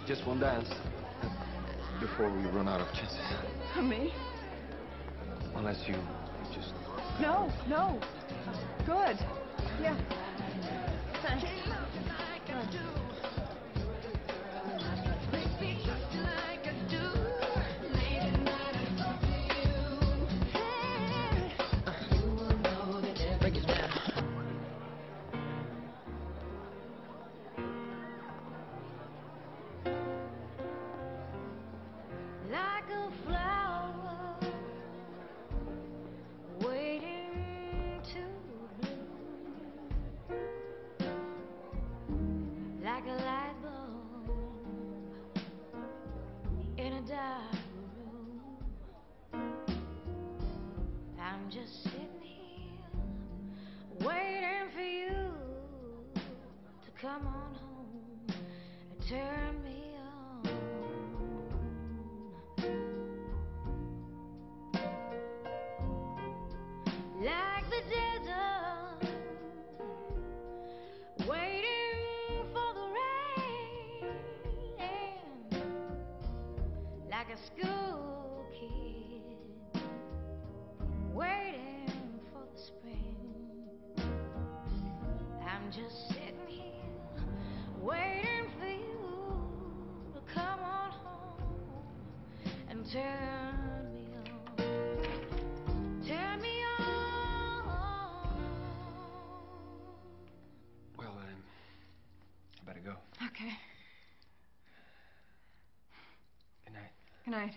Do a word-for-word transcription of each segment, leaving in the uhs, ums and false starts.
Just one dance. Before we run out of chances. Me? Unless you just... No, no. Uh, good. Yeah. Thanks. Good. Like a flower waiting to bloom, like a light bulb in a dark room. I'm just sitting here waiting for you to come on home and turn me on. Like the desert, waiting for the rain, like a school kid, waiting for the spring. I'm just sitting here, waiting for you to come on home and turn me on. Turn me on. Well, um, I better go. Okay. Good night. Good night.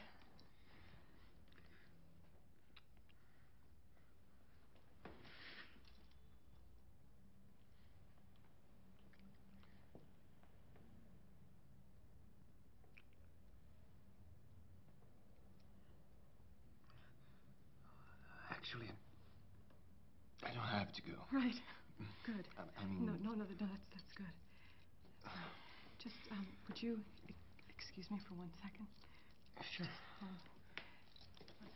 Actually, I don't have to go. Right. Good. I, I mean... No, no, no, no, that's, that's good. Uh, just, um, would you e excuse me for one second? Sure. Um, one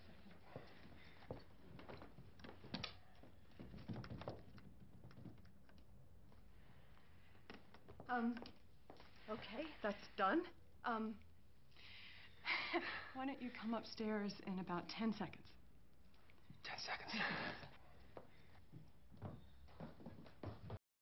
second. Um, okay, that's done. Um, why don't you come upstairs in about ten seconds? Ten seconds.